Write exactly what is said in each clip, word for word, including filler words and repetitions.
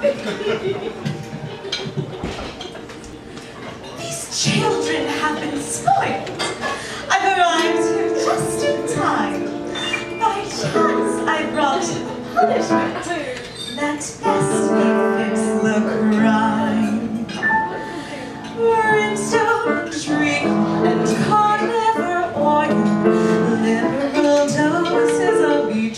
These children have been spoiled. I've arrived here just in time. By chance, I brought punishment that best befits the crime. Brimstone, treacle, and carniver oil, liberal doses of each.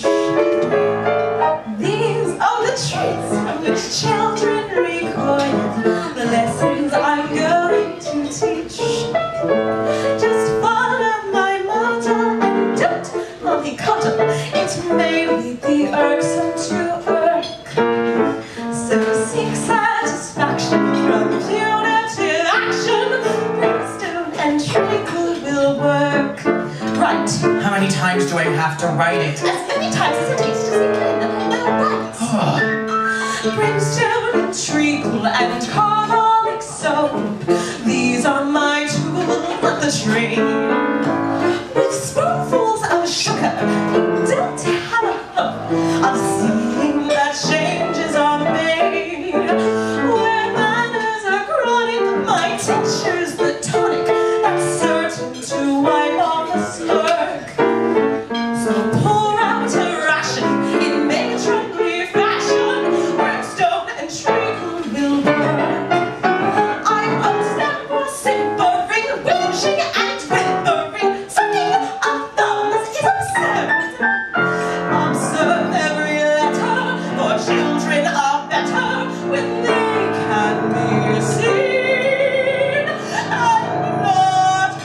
These are the traits from which children recoil, the lessons I'm going to teach. Just follow my motto and don't mollycoddle. It may be irksome to irk, so seek satisfaction from punitive action. Brimstone and treacle will work. Right. How many times do I have to write it? As many times as it takes to sink in. No bites. Brimstone and treacle and carbolic soap, these are my tools of the trade. With spoonfuls of sugar, you don't have a hope of seeing that changes are made. Where manners are chronic, my tincture's the tonic that's certain to wipe off the smirk. So pour out a ration in matronly fashion. Brimstone and treacle will work. I roast them for simpering, whinging and whimpering. Sucking of thumbs is absurd. Observe every letter, for children are better when they can be seen and not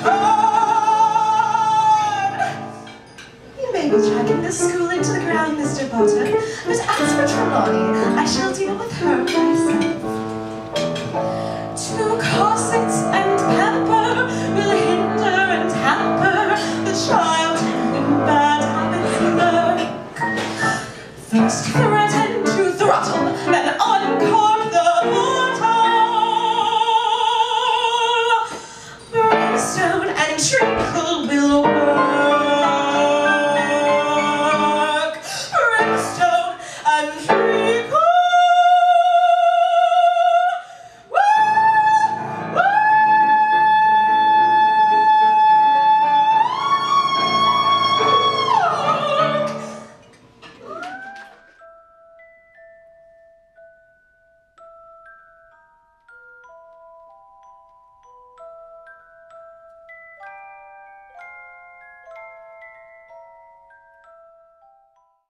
heard. You may be dragging this school into the ground, Mister Potter, but as for Trelawney, I shall deal with her myself. Two corsets and pamper will hinder and hamper the child in bad habits lurk. First the